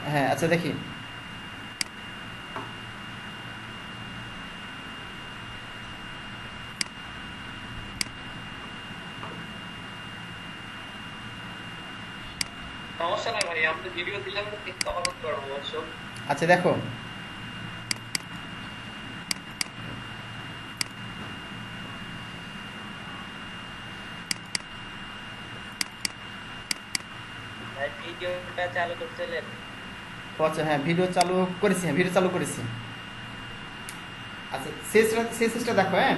হ্যাঁ আচ্ছা দেখি। সমস্যা নাই ভাই, আপনি ভিডিও দিলে কিন্তু কভার করতে পারবো অবশ্য। আচ্ছা দেখো, ভাই ভিডিওটা চালু করছিলেন? ও আচ্ছা হ্যাঁ ভিডিও চালু করেছি, হ্যাঁ ভিডিও চালু করেছি। আচ্ছা শেষটা দেখো। হ্যাঁ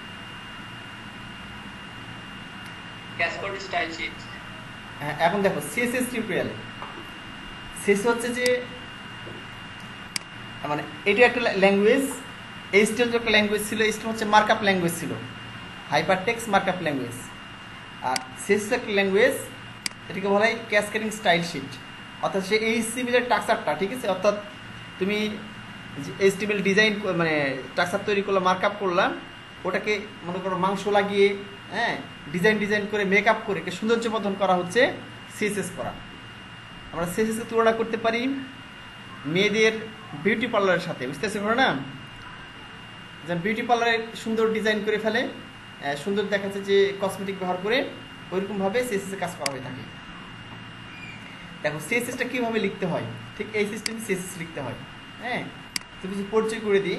ক্যাসকোড স্টাইল শিট। হ্যাঁ এখন দেখো সিএসএস টিউটোরিয়াল শেষ হচ্ছে যে মানে এটা একটা ল্যাঙ্গুয়েজ, এইচটিএমএল যে একটা ল্যাঙ্গুয়েজ ছিল, এইচটিএমএল হচ্ছে মার্কআপ ল্যাঙ্গুয়েজ ছিল, হাইপার টেক্সট মার্কআপ ল্যাঙ্গুয়েজ। আর শেষ একটা ল্যাঙ্গুয়েজ, এটাকে বলা হয় ক্যাসকেডিং স্টাইল শিট। অর্থাৎ সে এইচটিএমএল এর টাক্সারটা, ঠিক আছে, অর্থাৎ তুমি এইচটিএমএল ডিজাইন মানে টাক্সার তৈরি করলে মার্কআপ করলাম, ওটাকে মনে করো মাংস লাগিয়ে হ্যাঁ ডিজাইন করে মেকআপ করে সৌন্দর্যবর্ধন করা হচ্ছে সিএসএস করা। আমরা সিএসএস কে তুলনা করতে পারি মেয়েদের বিউটি পার্লারের সাথে, বুঝতেছে করে না, যেমন বিউটি পার্লারে সুন্দর ডিজাইন করে ফেলে, সুন্দর দেখাচ্ছে যে কসমেটিক ব্যবহার করে, ওইরকমভাবে সিএসএস এর কাজ করা হয়ে থাকে। দেখো সিএসএসটা কীভাবে লিখতে হয়, ঠিক এই সিস্টেমে সিএসএস লিখতে হয়। হ্যাঁ তুমি কিছু পরিচয় করে দিই।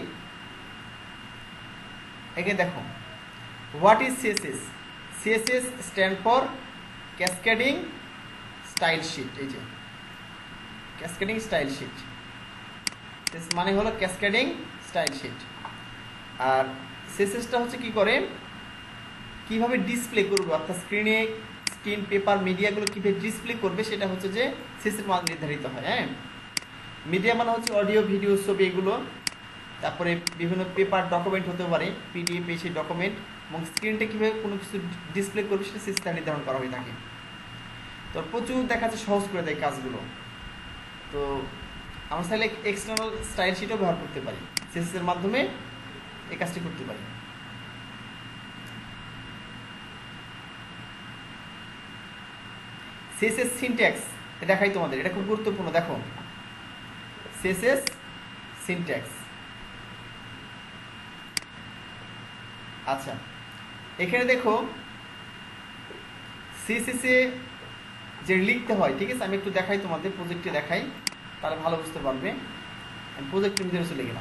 একে দেখো, what is CSS? CSS stand for cascading style sheet. এই যে ক্যাসকেডিং স্টাইল শিট মানে হলো ক্যাসকেডিং স্টাইল শিট। আর সিএসএসটা হচ্ছে কি করে, কিভাবে ডিসপ্লে করবে, অর্থাৎ স্ক্রিন পেপার মিডিয়াগুলো কীভাবে ডিসপ্লে করবে, সেটা হচ্ছে যে সিএসএস মান নির্ধারিত হয়। হ্যাঁ মিডিয়া মানে হচ্ছে অডিও ভিডিও ছবি এগুলো, তারপরে বিভিন্ন পেপার ডকুমেন্ট হতে পারে, পিডিএফ সেই ডকুমেন্ট, এবং স্ক্রিনটা কীভাবে কোনো কিছু ডিসপ্লে করবে সেটা সিস্টেম নির্ধারণ করা হয়ে থাকে। তো প্রচুর দেখা যাচ্ছে সহজ করে দেয় কাজগুলো। তো আমরা চাইলে এক্সটার্নাল স্টাইল শিটও ব্যবহার করতে পারি, সিএসএস এর মাধ্যমে এই কাজটি করতে পারি। সিএসএস সিনট্যাক্স দেখাই তোমাদের, এটা খুব গুরুত্বপূর্ণ। দেখো সিএসএস সিনট্যাক্স। আচ্ছা এখানে দেখো সিএসএস এ যে লিখতে হয়, ঠিক আছে, আমি একটু দেখাই তোমাদের, প্রজেক্টে দেখাই, তাহলে ভালো বুঝতে পারবে। আমি প্রজেক্টের ভিতরে চলে গেলাম।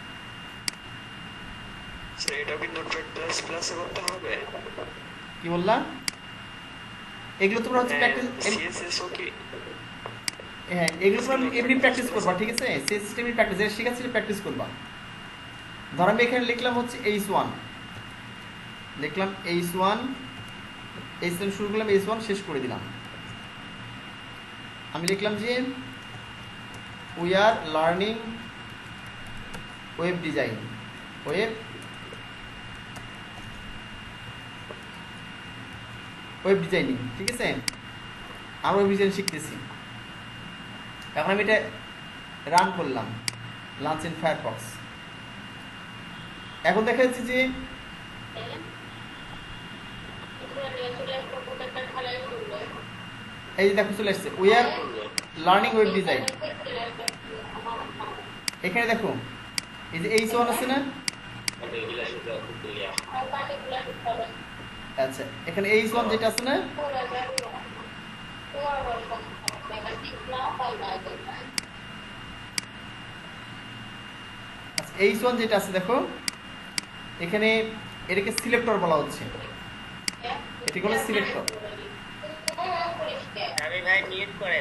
এটা কি নোটপ্যাড প্লাস প্লাসে করতে হবে? কি বললাম? এগুলো তোমরা হচ্ছে প্র্যাকটিস, সিএসএস ওকে, হ্যাঁ এগুলো তোমরা এমনি প্র্যাকটিস করবা, ঠিক আছে, সিএসএস এমনি প্র্যাকটিস, যেটা শেখাচ্ছি প্র্যাকটিস করবা। ধর আমি এখানে লিখলাম হচ্ছে H1, লিখলাম H1 শুরু করলাম, H1 শেষ করে দিলাম। আমি লিখলাম যে we are learning web design, web designing, ঠিক আছে, আমরা ওয়েব ডিজাইন শিখতেছি। এখন আমি এটা রান করলাম, লঞ্চ ইন ফায়ারফক্স। এখন দেখা যাচ্ছে যে এই যে দেখো চলে আসছে we are learning web design. এখানে দেখো এই যে H1 আছে না, আচ্ছা এখানে H1 যেটা আছে না, আচ্ছা H1 যেটা আছে দেখো এখানে, এটাকে সিলেক্টর বলা হচ্ছে, এটি হলো সিলেক্টর। আমি ভাই মিউট করেন।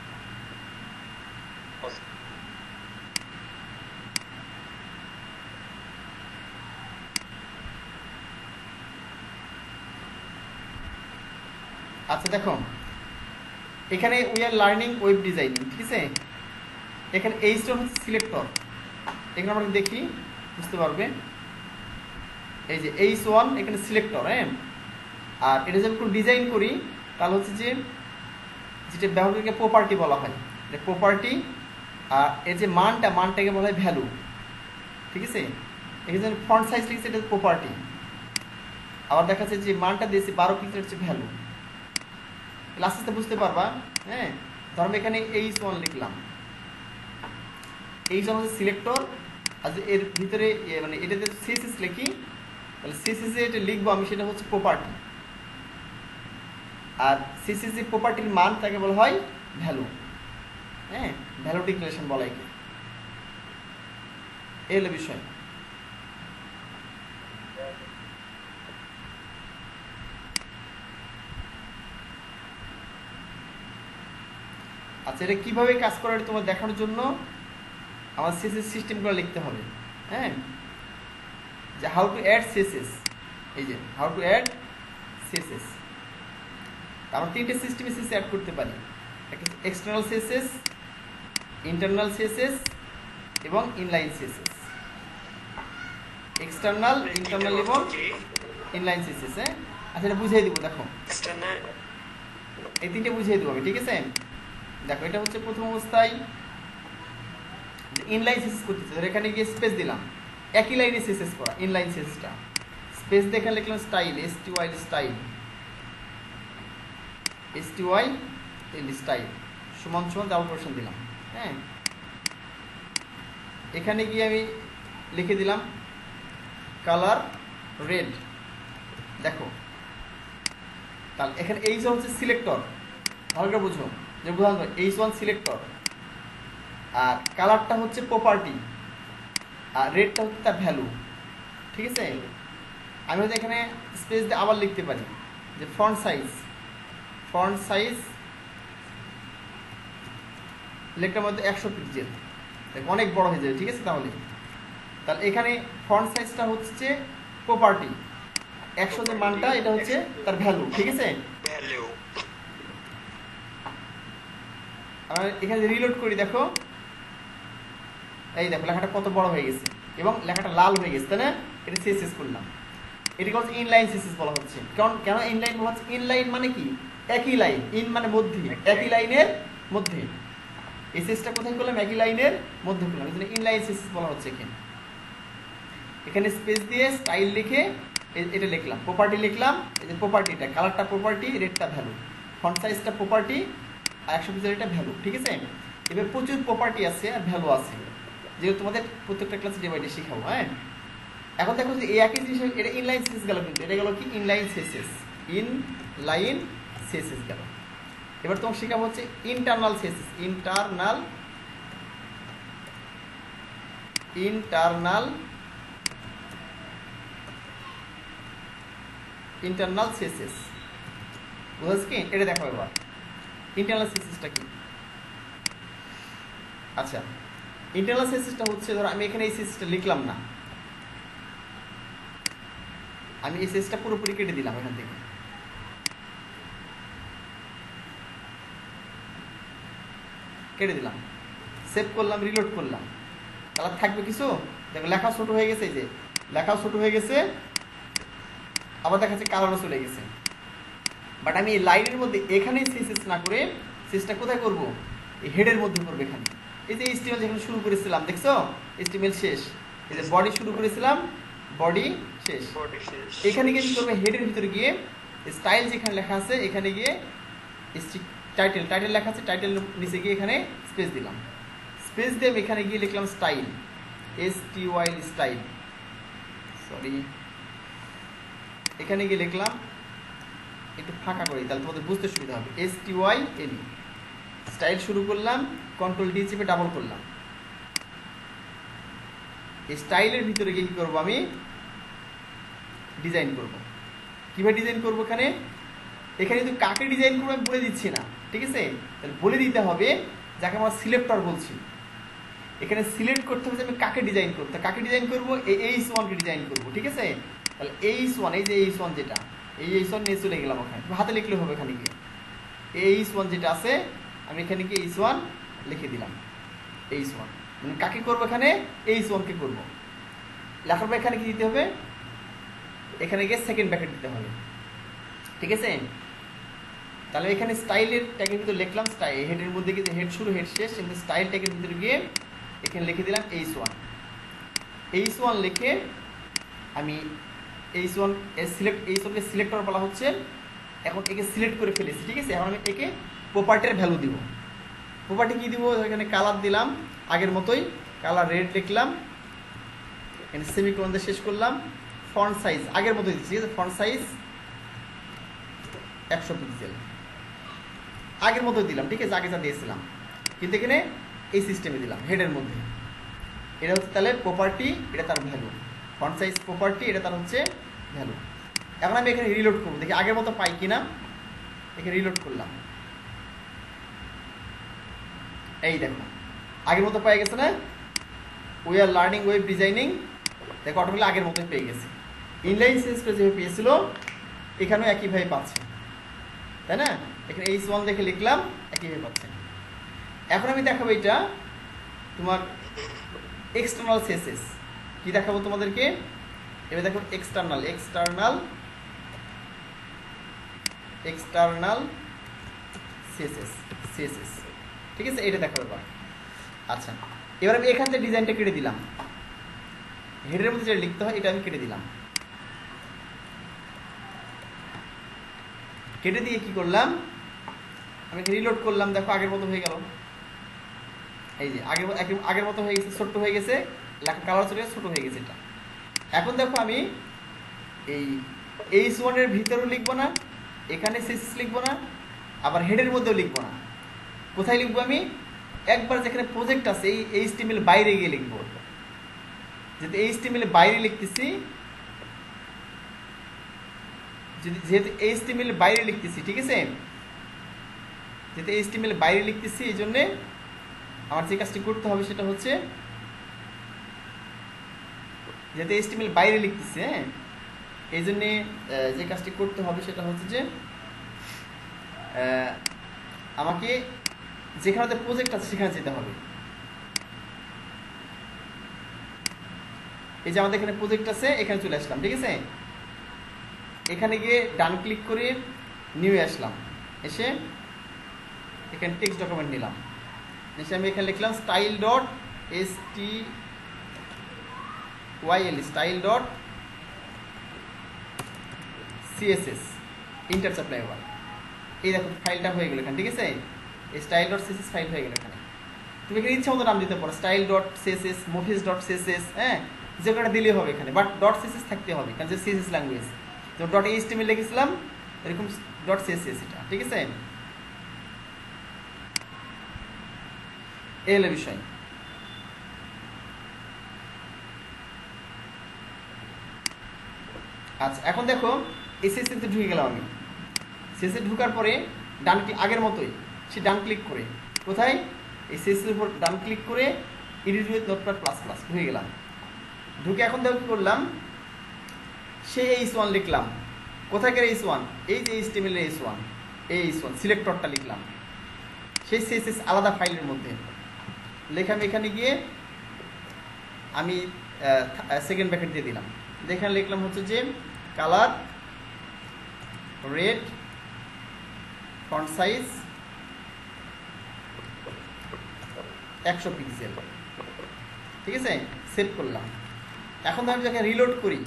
আচ্ছা দেখো এখানে we are learning web designing, ঠিক আছে, এখানে H1 হচ্ছে সিলেক্টর। এখানে আমরা দেখি বুঝতে পারবে, এই যে H1 এখানে সিলেক্টর। হ্যাঁ আর এটা যদি কোনো ডিজাইন করি তাহলে হচ্ছে যে যেটা ব্যবহারকারীকে প্রপার্টি বলা হয়, এটা প্রপার্টি। আর এর যে মানটাকে বলা হয় ভ্যালু, ঠিক আছে, এখানে ফন্ট সাইজ লিখছে এটা প্রপার্টি। আবার দেখা যাচ্ছে যে মানটা দিয়েছি 12 পিক্সেল হচ্ছে ভ্যালু। আস্তে আস্তে বুঝতে পারবা। হ্যাঁ ধরো এখানে H1 লিখলাম, এইচ ওয়ান হচ্ছে সিলেক্টর, আর এর ভিতরে মানে এটাতে সিএসএস লিখি, তাহলে সিএসএস এটা লিখবো আমি, সেটা হচ্ছে প্রপার্টি। আর সিএসএস যে প্রপার্টির মান তাকে বলা হয় ভ্যালু। হ্যাঁ, ভ্যালু ডিক্লারেশন বলা একে, এই হলো বিষয়। আচ্ছা, এটা কীভাবে কাজ করে তোমার দেখানোর জন্য আমার সিএসএস সিস্টেমগুলো লিখতে হবে। হ্যাঁ, যে হাউ টু অ্যাড সিএসএস, এই যে হাউ টু অ্যাড সিএসএস। আমরা তিনটে সিস্টেমে সিএসএস অ্যাড করতে পারি, একটা এক্সটার্নাল সিএসএস, ইন্টারনাল সিএসএস এবং ইনলাইন সিএসএস। এক্সটার্নাল, ইন্টারনাল এবং ইনলাইন সিএসএস। হ্যাঁ, আচ্ছা এটা বুঝিয়ে দিব, দেখো এই তিনটে বুঝিয়ে দেবো আমি, ঠিক আছে? দেখো এটা হচ্ছে প্রথম অবস্থায় ইনলাইন সিএসএস করতেছে, এখানে গিয়ে স্পেস দিলাম, একই লাইনে সিএসএস করা ইনলাইন সিএসএসটা, স্পেস দেখে লিখলাম style, STY style, STY style সমান সমান ডাবল কোটেশন দিলাম। হ্যাঁ, এখানে গিয়ে আমি লিখে দিলাম কালার রেড। দেখো তাহলে এখানে এইচ হচ্ছে সিলেক্টর, ভালো করে বুঝো যে বুঝলাম, H1 সিলেক্টর, আর কালারটা হচ্ছে প্রপার্টি, আর রেডটা হচ্ছে তার ভ্যালু। ঠিক আছে, আমি হয়তো এখানে স্পেস দিয়ে আবার লিখতে পারি যে ফন্ট সাইজ লেখার মধ্যে 100 পিক্সেল, অনেক বড় হয়ে যাবে। ঠিক আছে, তাহলে এখানে ফন্ট সাইজটা হচ্ছে প্রপার্টি, 100 যে মানটা এটা হচ্ছে তার ভ্যালু। ঠিক আছে, আর এখানে রিলোড করি, দেখো এই দেখো লেখাটা কত বড় হয়ে গেছে এবং লেখাটা লাল হয়ে গেছে, তাই না? এটা সিএসএস করলাম, এটাকে হচ্ছে ইনলাইন সিএসএস বলা হচ্ছে। কেন ইনলাইন বলা হচ্ছে? ইনলাইন মানে কি? একই লাইন, ইন মানে মধ্যে, একই লাইনের মধ্যে। এসএসটা কোথায় করলাম? একই লাইনের মধ্যে করলাম, এই জন্য ইনলাইন সিএসএস বলা হচ্ছে। এখানে স্পেস দিয়ে স্টাইল লিখে এটা লিখলাম, প্রপার্টি লিখলাম, এই যে প্রপার্টিটা, কালারটা প্রপার্টি, রেডটা ভ্যালু, ফন্ট সাইজটা প্রপার্টি, আর 100 পিক্সেল এটা ভ্যালু। ঠিক আছে, এবার প্রচুর প্রপার্টি আছে আর ভ্যালু আছে, যেহেতু তোমাদের প্রত্যেকটা ক্লাসে ডে বাই ডে শেখাবো। হ্যাঁ, এখন দেখো যে এই একই জিনিস, এটা ইনলাইন সিএসএস গেল, কিন্তু এটা গেল কি ইনলাইন সিএসএস, ইনলাইন সিএসএস গেল। এবার তোমার শেখাবো হচ্ছে ইন্টারনাল সিএসএস, ইন্টারনাল সিএসএস। বুঝেছ কি? এটা দেখো এবার ইন্টারনাল সিএসএসটা কি। আচ্ছা, ইন্টারনাল সিএসএসটা হচ্ছে, ধরো আমি এখানে এই সিএসএসটা লিখলাম না, আমি এই সিএসএসটা পুরোপুরি কেটে দিলাম, এখান থেকে কেটে দিলাম, সেভ করলাম, রিলোড করলাম, কালার থাকবে কিছু? দেখো লেখা ছোট হয়ে গেছে, এই যে লেখাও ছোট হয়ে গেছে, আবার দেখা যাচ্ছে কালারও চলে গেছে। বাট আমি এই লাইনের মধ্যে এখানে সিএসএস না করে সিএসটা কোথায় করব? এই হেডের মধ্যে করবো। এখানে এই যে HTML যেখানে শুরু করেছিলাম, দেখছো HTML শেষ, এই যে বডি শুরু করেছিলাম, বডি শেষ, এখানে গিয়ে কি করবে? হেডের ভিতরে গিয়ে স্টাইল যেখানে লেখা আছে এখানে গিয়ে টাইটেল লেখা আছে, টাইটেল নিচে গিয়ে এখানে স্পেস দিলাম, স্পেস দিয়ে এখানে গিয়ে লিখলাম স্টাইল, STY স্টাইল, সরি এখানে গিয়ে লিখলাম, একটু ফাঁকা করি তাহলে তোমাদের বুঝতে সুবিধা হবে, STYL স্টাইল শুরু করলাম, কন্ট্রোল ডি চেপে ডাবল করলাম। এই স্টাইলের ভিতরে গিয়ে কি করবো? আমি ডিজাইন করব। কিভাবে ডিজাইন করবো? এখানে কিন্তু কাকে ডিজাইন করবো আমি বলে দিচ্ছি না, ঠিক আছে? তাহলে বলে দিতে হবে যাকে আমরা সিলেক্টর বলছি। এখানে সিলেক্ট করতে হবে যে আমি কাকে ডিজাইন করবো। কাকে ডিজাইন করবো? এই H1 কে ডিজাইন করবো, ঠিক আছে? তাহলে H1, এই যে H1 যেটা, এই H1 নিয়ে চলে গেলাম ওখানে, হাতে লিখলে হবে। এখানে গিয়ে H1 যেটা আছে আমি এখানে গিয়ে H1 লিখে দিলাম, H1 মানে কাকে করবো? এখানে H1 কে করবো। লেখার পর এখানে কি দিতে হবে? এখানে গিয়ে সেকেন্ড ব্র্যাকেট দিতে হবে, ঠিক আছে? তাহলে এখানে স্টাইলের ট্যাগের ভিতরে লিখলাম স্টাইল, হেডের মধ্যে গিয়ে হেড শুরু হেড শেষ, কিন্তু স্টাইল ট্যাগের ভিতরে গিয়ে এখানে লিখে দিলাম H1 লিখে আমি H1 কে সিলেক্টর বলা হচ্ছে। এখন একে সিলেক্ট করে ফেলেছি, ঠিক আছে? এখন আমি একে প্রপার্টির ভ্যালু দিব। প্রপার্টি কি দিব? এখানে কালার দিলাম আগের মতোই, কালার রেড লিখলাম, এখানে সেমিকোলন দিয়ে শেষ করলাম। ফন্ট সাইজ আগের মতো দিচ্ছি, ঠিক আছে, ফন্ট সাইজ 100 পিক্সেল আগের মতো দিলাম, ঠিক আছে, আগে যা দিয়েছিলাম, কিন্তু এখানে এই সিস্টেমে দিলাম হেডের মধ্যে। এটা হচ্ছে তাহলে প্রপার্টি, এটা তার ভ্যালু। ফন্ট সাইজ প্রপার্টি, এটা তার হচ্ছে ভ্যালু। এখন আমি এখানে রিলোড করবো, দেখি আগের মতো পাই কিনা। এখানে রিলোড করলাম, এই দেখো আগের মতো পেয়ে গেছে না। We are learning web designing, দেখো অটোমেটিক আগের মতোই পেয়ে গেছে। ইনলাইন সিরিজটা যেভাবে পেয়েছিল এখানেও একইভাবে পাচ্ছে, তাই না। এখানে H1 দেখে লিখলাম, একইভাবে পাচ্ছে। এখন আমি দেখাবো এটা তোমার এক্সটার্নাল সিএসএস। কি দেখাবো তোমাদেরকে? এবার দেখো এক্সটার্নাল সিএসএস, ঠিক আছে, এটা দেখাবো এবার। আচ্ছা, এবার আমি এখান থেকে ডিজাইনটা কেটে দিলাম, হেডের মধ্যে যেটা লিখতে হয় এটা আমি কেটে দিলাম। কেটে দিয়ে কি করলাম, আমি রিলোড করলাম, দেখো আগের মতো হয়ে গেল। এই যে আগের মতো হয়ে গেছে, ছোট্ট হয়ে গেছে, লেখা কালার চলে গেছে, ছোট হয়ে গেছে এটা। এখন দেখো আমি এই H1 এর ভিতরেও লিখবো না, এখানে সিএসএস লিখবো না, আবার হেডের মধ্যেও লিখবো না। কোথায় লিখবো আমি? একবার যেখানে প্রজেক্ট আছে এই HTML বাইরে গিয়ে লিখবো। যেহেতু HTML বাইরে লিখতেছি, HTML বাইরে লিখতেছি, ঠিক আছে, যেহেতু HTML বাইরে লিখতেছি, এই জন্যে আমার যে কাজটি করতে হবে সেটা হচ্ছে, যেহেতু HTML বাইরে লিখতেছি, হ্যাঁ, এই জন্যে যে কাজটি করতে হবে সেটা হচ্ছে যে আমাকে যেখানে প্রজেক্ট আছে সেখানে যেতে হবে। এই যে আমাদের এখানে প্রজেক্ট আছে, এখানে চলে আসলাম, ঠিক আছে। এখানে গিয়ে ডান ক্লিক করে নিউ আসলাম, এসে এখানে টেক্সট ডকুমেন্ট নিলাম, এসে আমি এখানে লিখলাম style.css, ইন্টার চাপলাই এবার। এই দেখো ফাইলটা হয়ে গেল এখানে, ঠিক আছে, এই style.css ফাইল হয়ে গেল এখানে। তুমি এখানে ইচ্ছা মতো নাম দিতে পারো, style.css, movies.css, হ্যাঁ, যে কোনো দিলেই হবে এখানে, বাট .css থাকতে হবে, কারণ যে CSS ল্যাঙ্গুয়েজ। যেমন .html লিখেছিলাম, এরকম .css এটা, ঠিক আছে। এই হলো বিষয়। আচ্ছা, এখন দেখো CSS তে ঢুকে গেলাম আমি। CSS ঢুকার পরে ডান ক্লিক, আগের মতোই সে ডান ক্লিক করে, কোথায়, এই CSS এর উপর ডান ক্লিক করে edit with notepad plus plus ঢুকে গেলাম। ঢুকে এখন দেখো কি করলাম, সেই H1 লিখলাম। কোথায়কার H1? এই যে HTML এর H1, এই H1 সিলেক্টরটা লিখলাম সেই CSS আলাদা ফাইলের মধ্যে। লেখা আমি এখানে গিয়ে আমি সেকেন্ড ব্র্যাকেট দিয়ে দিলাম। এখানে লিখলাম হচ্ছে যে colour red, font size 100 pixel, ঠিক আছে, সেভ করলাম। এখন আমি যখন রিলোড করি,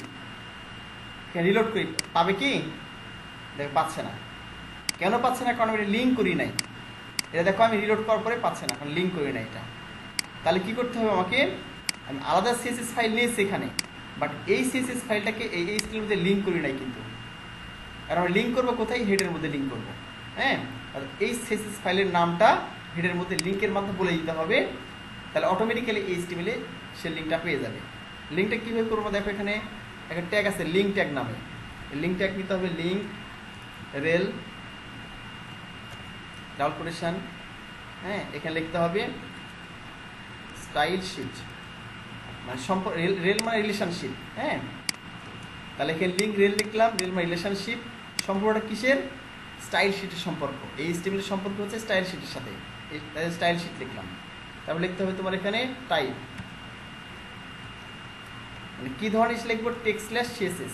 পাবে কি? দেখো পাচ্ছে না। কেন পাচ্ছে না? কারণ আমি লিঙ্ক করি নাই। এটা দেখো আমি রিলোড করার পরে পাচ্ছে না, কারণ লিঙ্ক করি নাই এটা। তাহলে কি করতে হবে আমাকে? আমি আলাদা CSS ফাইল নিয়েছি এখানে, বাট এই CSS ফাইলটাকে এই HTML মধ্যে লিঙ্ক করি নাই কিন্তু। আর আমি লিঙ্ক করবো কোথায়? হেডের মধ্যে লিঙ্ক করবো, হ্যাঁ। এই CSS ফাইলের নামটা হেডের মধ্যে লিঙ্কের মাধ্যমে বলে দিতে হবে, তাহলে অটোমেটিক্যালি HTML-এ সে লিঙ্কটা পেয়ে যাবে। লিঙ্কটা কীভাবে করবো? দেখো এখানে একটা ট্যাগ আছে লিঙ্ক ট্যাগ নামে। লিঙ্ক ট্যাগ নিতে হবে লিঙ্ক রেল ডাবল কোটেশন, হ্যাঁ, এখানে লিখতে হবে স্টাইল শিট, মানে সম্পর্ক, রেল মানে রিলেশনশিপ, হ্যাঁ। তাহলে এখানে লিঙ্ক রেল লিখলাম, রেল মানে রিলেশনশিপ। সম্পর্কটা কিসের? স্টাইল শিটের সম্পর্ক। এই HTML এর সম্পর্ক হচ্ছে স্টাইল শিটের সাথে, স্টাইল শিট লিখলাম। তারপর লিখতে হবে তোমার এখানে টাইপ, মানে কি ধরনের লিখবো? text/css,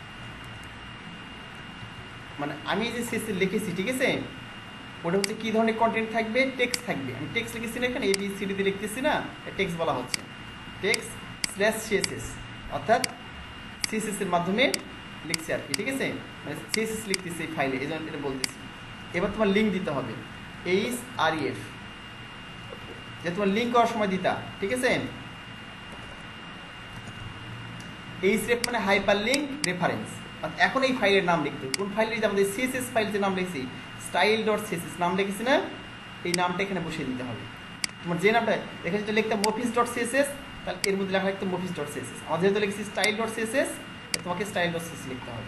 মানে আমি যে CSS লিখেছি, ঠিক আছে, ওটা হচ্ছে কি ধরনের কন্টেন্ট থাকবে? টেক্সট থাকবে। আমি টেক্সট লিখেছি না এখানে, ABCD দিয়ে লিখতেছি না, টেক্সট বলা হচ্ছে text/css, অর্থাৎ CSS এর মাধ্যমে লিখছি আর কি, ঠিক আছে, মানে CSS লিখতেছি এই ফাইলে, এই জন্য এটা বলতেছি। এবার তোমার লিঙ্ক দিতে হবে href, যে তোমার লিঙ্ক করার সময় দিতা, ঠিক আছে, এইচরেফ মানে হাইপারলিঙ্ক রেফারেন্স। এখন এই ফাইলের নাম লিখতে হবে। কোন ফাইল লিখতে আমাদের সিএসএস ফাইল যে নাম লিখছি style.css নাম লিখেছি না, এই নামটা এখানে বসিয়ে দিতে হবে। তোমার যে নামটা এখানে যদি লিখতে moffice.css তাহলে এর মধ্যে লেখা লিখতে moffice.css। আমরা যেহেতু লিখেছি style.css তোমাকে style.css লিখতে হবে,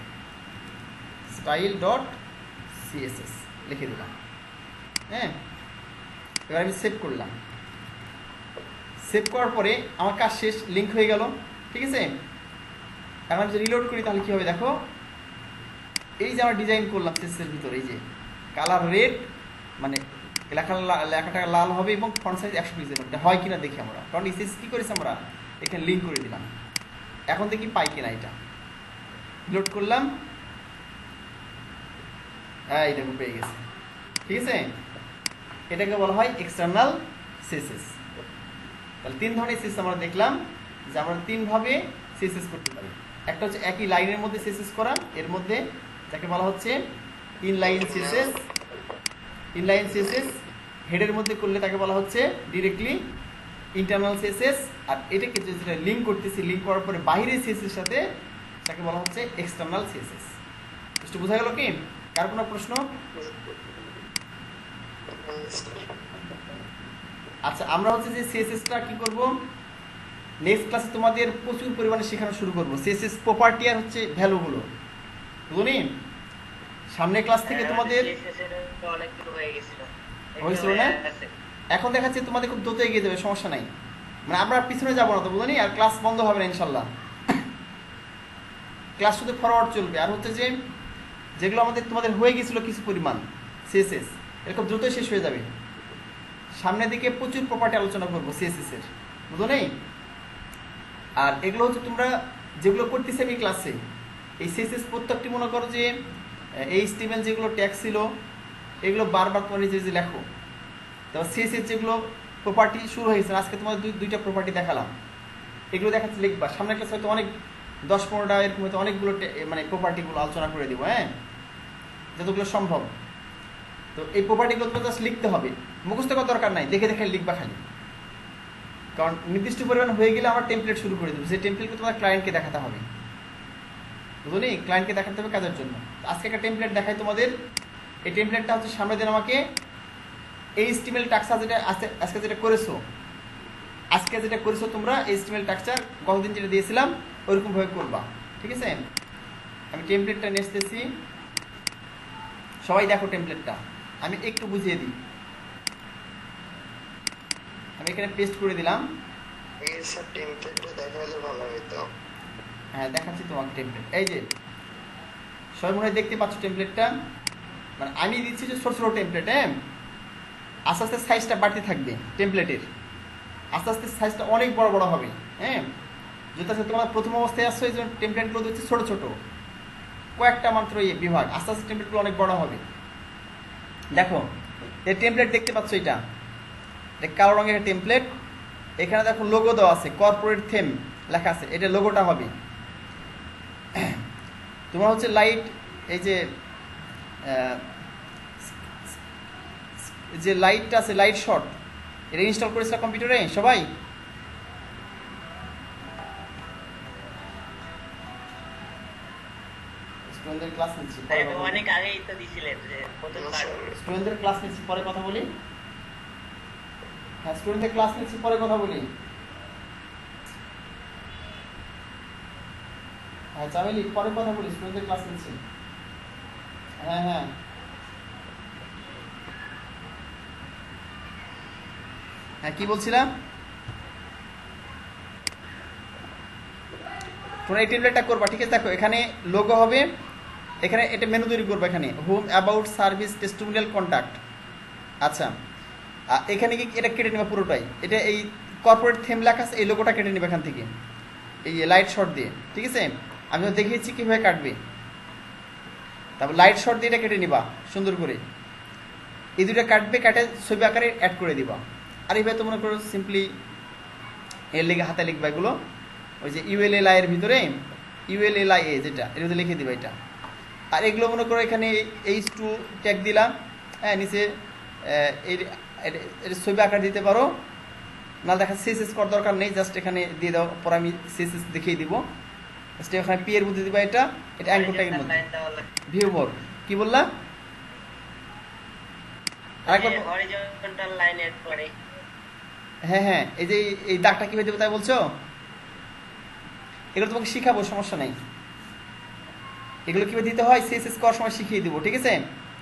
style.css লিখে দিলাম। হ্যাঁ, এবার আমি সেভ করলাম। সেভ করার পরে আমার কাজ শেষ, লিঙ্ক হয়ে গেল। ঠিক আছে, এখন আমি যদি রিলোড করি তাহলে কী হবে দেখো, এই যে আমরা ডিজাইন করলাম সিএসএস এর ভিতরে, এই যে কালার রেড মানে লেখাটা লাল হবে এবং ফন্ট সাইজ 100 পিক্সেল হয় কিনা দেখি আমরা, কারণ এসএস কী করেছি আমরা এখানে লিঙ্ক করে দিলাম। এখন দেখি পাই কিনা, এটা রিলোড করলাম, হ্যাঁ এটা পেয়ে গেছে। ঠিক আছে, এটাকে বলা হয় এক্সটার্নাল সিএসএস। তাহলে 3 ধরনের সিএসএস আমরা দেখলাম যে আমরা 3 ভাবে সিএসএস করতে পারি। একটা হচ্ছে একই লাইনের মধ্যে সিএসএস করা, এর মধ্যে যাকে বলা হচ্ছে ইনলাইন সিএসএস। ইনলাইন সিএসএস হেডের মধ্যে করলে তাকে বলা হচ্ছে ডিরেক্টলি ইন্টারনাল সিএসএস। আর এটাকে যেটা লিঙ্ক করতেছি, লিঙ্ক করার পরে বাইরের সিএসএস সাথে তাকে বলা হচ্ছে এক্সটার্নাল সিএসএস। একটু বোঝা গেল কি? কার কোনো প্রশ্ন? আচ্ছা, আমরা হচ্ছে যে সিএসএসটা কি করব, নেক্সট ক্লাসে তোমাদের প্রচুর পরিমাণে শেখানো শুরু করবো সিএসএস প্রপার্টি আর হচ্ছে ভ্যালুগুলো, বুঝলি? সামনের ক্লাস থেকে তোমাদের হয়েছিল না, এখন দেখাচ্ছে তোমাদের খুব দ্রুত এগিয়ে যাবে, সমস্যা নাই। মানে আমরা পিছনে যাবো না তো, বুঝলি? আর ক্লাস বন্ধ হবে না ইনশাল্লাহ, ক্লাস শুধু ফরওয়ার্ড চলবে। আর হচ্ছে যে যেগুলো আমাদের তোমাদের হয়ে গেছিলো কিছু পরিমাণ সিএসএস, এরকম দ্রুতই শেষ হয়ে যাবে। সামনের দিকে প্রচুর প্রপার্টি আলোচনা করবো সিএসএস এর, বুঝো নেই? আর এগুলো হচ্ছে তোমরা যেগুলো করতেছে আমি ক্লাসে, এই সিএসএস প্রত্যেকটি মনে করো যে এই HTML যেগুলো ট্যাগ ছিল এগুলো বারবার তোমার নিজে যে লেখো। তারপর সিএসএস যেগুলো প্রপার্টি শুরু হয়েছে, আজকে তোমাদের দুইটা প্রপার্টি দেখালাম, এগুলো দেখাচ্ছে লিখবা। সামনের ক্লাসে হয়তো অনেক 10-15টা এরকম হয়তো অনেকগুলো মানে প্রপার্টিগুলো আলোচনা করে দেবো, হ্যাঁ, যতগুলো সম্ভব। তো এই প্রপার্টিগুলো তো জাস্ট লিখতে হবে, মুখস্থ করার দরকার নাই, দেখে দেখে লিখবা খালি। কারণ নির্দিষ্ট পরিমাণ হয়ে গেলে আমরা টেমপ্লেট শুরু করে দেবো, সেই টেমপ্লেটকে তোমার ক্লায়েন্টকে দেখাতে হবে, বুঝলি? ক্লায়েন্টকে দেখাতে হবে কাজের জন্য। আজকে একটা টেমপ্লেট দেখাই তোমাদের। এই টেমপ্লেটটা হচ্ছে সামনের দিন আমাকে এই HTML টাক্সা যেটা আজকে যেটা করেছো তোমরা HTML টাক্সার গতদিন যেটা দিয়েছিলাম ওইরকমভাবে করবা। ঠিক আছে, আমি টেমপ্লেটটা নিয়ে আসতেছি, সবাই দেখো টেমপ্লেটটা। আমি একটু বুঝিয়ে দিই, আমি এখানে পেস্ট করে দিলাম। হ্যাঁ দেখাচ্ছি তোমাকে টেমপ্লেট। এই যে সবাই মনে হয় দেখতে পাচ্ছ টেমপ্লেটটা, মানে আমি দিচ্ছি যে ছোট ছোট টেমপ্লেট। হ্যাঁ, আস্তে আস্তে সাইজটা বাড়তে থাকবে টেমপ্লেটের, আস্তে আস্তে সাইজটা অনেক বড় বড় হবে। হ্যাঁ, যেটা তোমার প্রথম অবস্থায় আসছো এই জন্য টেমপ্লেটগুলো হচ্ছে ছোট ছোট, কয়েকটা মাত্র বিভাগ, আস্তে আস্তে টেমপ্লেটগুলো অনেক বড় হবে। দেখো এই টেমপ্লেট দেখতে পাচ্ছ, এটা কালো রঙের টেমপ্লেট। এখানে দেখো লোগো দেওয়া আছে, কর্পোরেট থিম লেখা আছে, এটা লোগোটা হবে। তোমার হচ্ছে লাইট, এই যে লাইটটা আছে, লাইট শট, এটা ইনস্টল করেছিল কম্পিউটারে সবাই? স্টুডেন্টদের ক্লাস নিচ্ছি, অনেক আগেই তো দিছিলেন যে প্রথম স্টুডেন্টদের ক্লাস নিচ্ছি, পরে কথা বলি। হ্যাঁ, স্টুডেন্টদের ক্লাস নিচ্ছি, পরে কথা বলি। হ্যাঁ চামেলি, পরে কথা বলি, স্টুডেন্টদের ক্লাস নিচ্ছি। হ্যাঁ হ্যাঁ, হ্যাঁ কি বলছিলাম? তোমরা এই টেমপ্লেটটা করবা। ঠিক আছে, দেখো এখানে লোগো হবে, এখানে এটা মেনু তৈরি করবো, এখানে home, about, service, testimonial, contact. আচ্ছা, এখানে কি এটা কেটে নেবা পুরোটাই, এটা এই কর্পোরেট থিম লেখা আছে, এই লোগোটা কেটে নেবে এখান থেকে এই লাইট শট দিয়ে। ঠিক আছে, আমি দেখিয়েছি কীভাবে কাটবে। তারপর লাইট শট দিয়ে এটা কেটে নিবা সুন্দর করে, এই দুটো কাটবে, কাটে ছবি আকারে অ্যাড করে দিবা। আর এইভাবে তো মনে করো সিম্পলি এর লিখে হাতে লিখবা এগুলো, ওই যে ULLI এর ভিতরে ULLI যেটা এর ভিতরে লিখে দিবা এটা। আর এগুলো মনে করো এখানে H2 ট্যাগ দিলাম, হ্যাঁ, নিচে এর ছবি আকার দিতে পারো, না দেখা CSS করার দরকার নেই, জাস্ট এখানে দিয়ে দাও, পরে আমি CSS দেখিয়ে দিব। স্টেপ এখানে পি এর মধ্যে দিবা এটা অ্যাঙ্কর ট্যাগের মধ্যে ভিউ মোর কি বললা আরেকবার হরিজন্টাল লাইনের পরে হ্যাঁ এই যে এই দাগটা কিভাবে দেবো তাই বলছো এগুলো তোমাকে শিখাবো সমস্যা নাই এগুলো কিভাবে দিতে হয় সিএসএস করার সময় শিখিয়ে দিব ঠিক আছে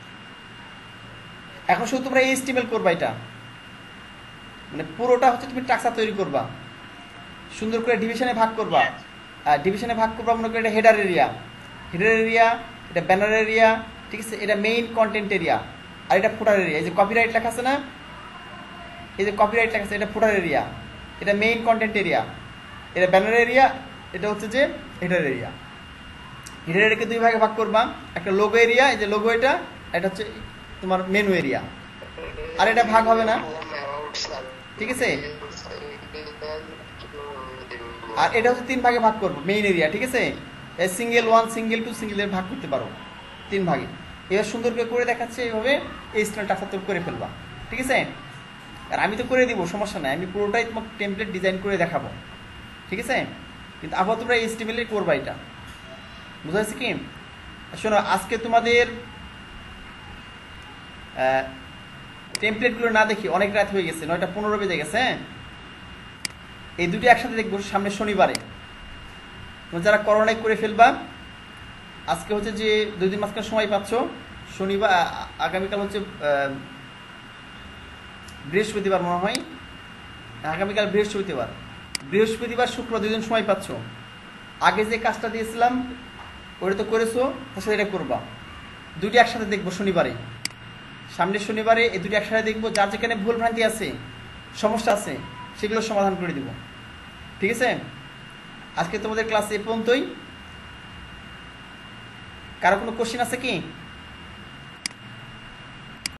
এখন শুধু তোমরা এইচটিএমএল করবা এটা মানে পুরোটা হচ্ছে তুমি টাক্সা তৈরি করবা সুন্দর করে ডিভিশনে ভাগ করবা আর ডিভিশনে ভাগ করবা মনে করে এটা হেডার এরিয়া এটা ব্যানার এরিয়া ঠিক আছে এটা মেইন কন্টেন্ট এরিয়া আর এটা ফুটার এরিয়া এই যে কপিরাইট লেখা আছে না এই যে কপিরাইট লেখা আছে এটা ফুটার এরিয়া এটা মেইন কন্টেন্ট এরিয়া এটা ব্যানার এরিয়া এটা হচ্ছে যে হেডার এরিয়া হেডার এরিয়াকে দুই ভাগে ভাগ করবা একটা লোগো এরিয়া এই যে লোগো এটা হচ্ছে তোমার মেনু এরিয়া আর এটা ভাগ হবে না ঠিক আছে আর এটা হচ্ছে 3 ভাগে ভাগ করবো মেইন এরিয়া ঠিক আছে সিঙ্গেল 1 সিঙ্গেল 2 সিঙ্গেলের ভাগ করতে পারো 3 ভাগে এবার সুন্দর করে দেখাচ্ছে এইভাবে এই স্টাইলটা সাথে করে ফেলবা ঠিক আছে আর আমি তো করে দিব সমস্যা নাই আমি পুরোটাই তোমাকে টেমপ্লেট ডিজাইন করে দেখাবো ঠিক আছে কিন্তু আবার তোমরা এইচটিএমএল এ করবা এটা বুঝা যাচ্ছে কি শোনো আজকে তোমাদের টেমপ্লেটগুলো না দেখি অনেক রাত হয়ে গেছে 9:15 বেজে গেছে হ্যাঁ এই দুটো একসাথে দেখবো সামনে শনিবারে তোমরা যারা করোনায় করে ফেলবা আজকে হচ্ছে যে 2 দিন মাঝখানে সময় পাচ্ছ শনিবার আগামীকাল হচ্ছে বৃহস্পতিবার মনে হয় আগামীকাল বৃহস্পতিবার শুক্রবার 2 দিন সময় পাচ্ছ আগে যে কাজটা দিয়েছিলাম ওটা তো করেছো তার সাথে এটা করবা দুটি একসাথে দেখবো শনিবারে সামনের শনিবারে এই দুটি একসাথে দেখবো যার যেখানে ভুল ভ্রান্তি আছে সমস্যা আছে সেগুলো সমাধান করে দিব ঠিক আছে আজকে তোমাদের ক্লাস এ পর্যন্তই কারো কোনো কোশ্চেন আছে কি